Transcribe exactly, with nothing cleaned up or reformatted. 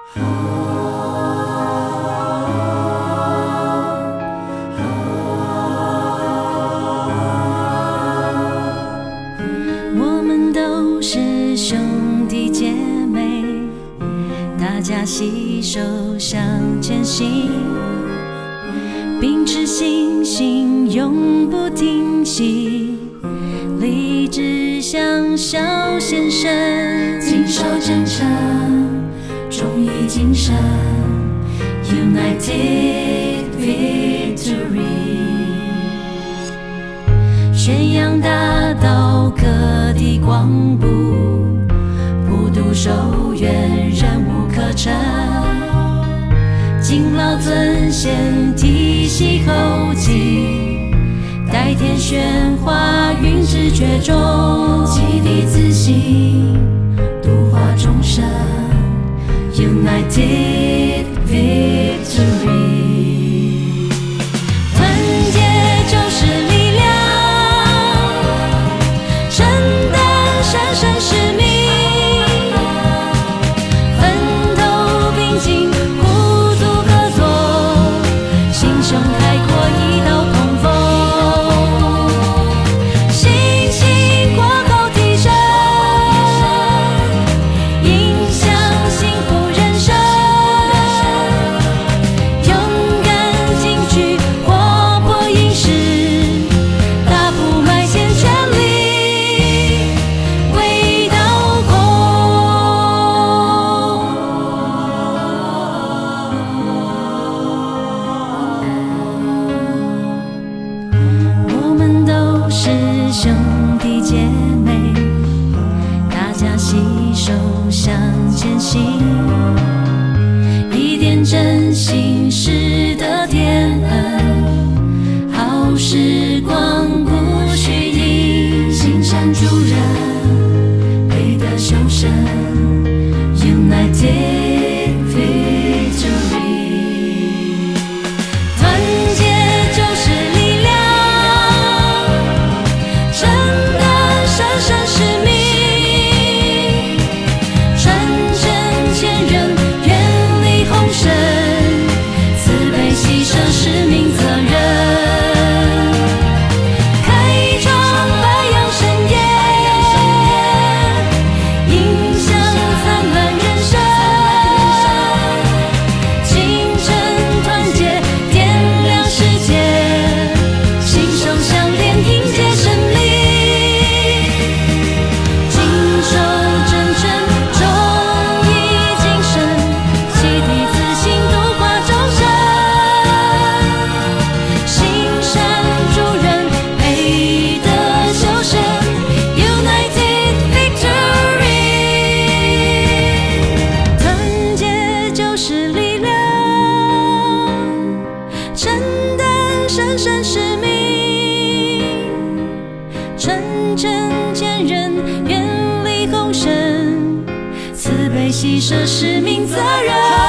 我们都是兄弟姐妹，大家携手向前行，秉持信心永不停息，立志向小先生，谨守真诚，忠义精神 United Victory， 宣扬大道各地广布，普渡守愿人无可成，敬老尊贤体系后继，代天宣化云之绝中，激励自信度化众生 United Victory， 团结就是力量，承担神圣使命，奋斗并进，互助合作，心胸开阔，一道同风，信心过后提升，影响幸福人生，勇敢进取，活泼饮食，大步迈前，全力为道共。我们都是兄弟姐妹，大家携手向前行，一点真心实得天恩，好时光不虚应，行善助人，配得修身 United Victory， 团结就是力量，承担神圣使命，传承前人，远离红尘，慈悲牺牲使命责任，开创白杨盛宴，影响灿烂人生，精诚团结，点亮世界，心手相连，迎接胜利，谨守真诚，忠义精神，启迪自信，度化众生，行善助人，配得修身 United Victory， 团结就是力量，承担神圣使命，传承前人，远离红尘，慈悲牺牲使命责任。